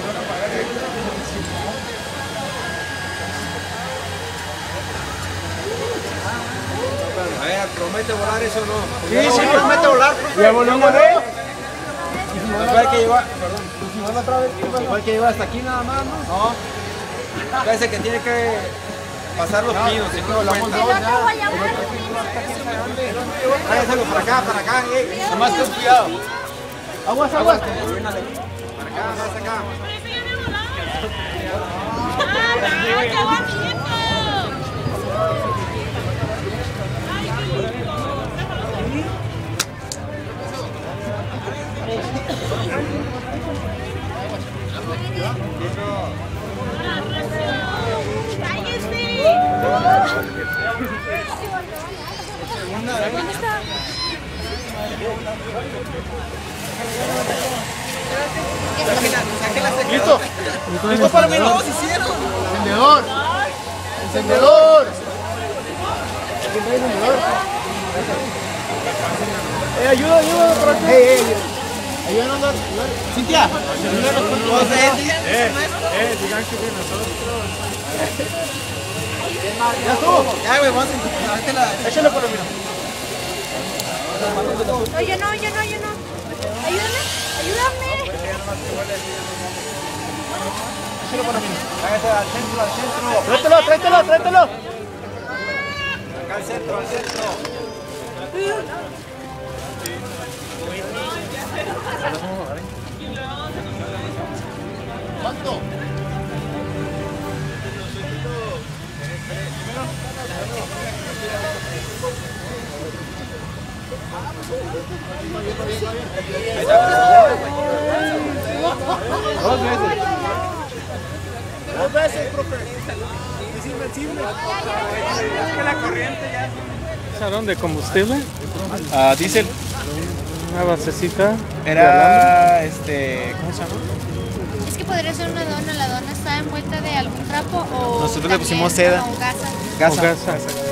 A ver, ¿promete volar eso o no? Sí, promete volar. ¿Ya voló una vez? Igual que lleva, perdón, igual que lleva hasta aquí nada más, ¿no? No. Parece que tiene que pasar los pinos, si no lo cuenta. Tráigaselo para acá, Nomás ten cuidado. Aguas. Para acá, más acá. ¡Qué bonito! ¿Dónde está? ¿Listo? ¿Listo para mí? ¡No, se hicieron! ¡Encendedor! ¡Encendedor! Ayuda por aquí. Ayúdanos, Cintia. Digan que de nosotros. Ya estuvo. Ya, güey, vamos a Échale por mí. No, yo no. Ayúdame. Échale por mí. Váyase al centro. Tráetelo. Acá al centro. ¿Cuánto? Dos veces, profe. Es invencible. Es que la corriente ya. ¿Usaron de combustible? Diésel. Una basecita. Era, ¿cómo se llama? Es que podría ser una dona. ¿La dona está envuelta de algún trapo o Nosotros le pusimos también seda. como gasa? O gasa.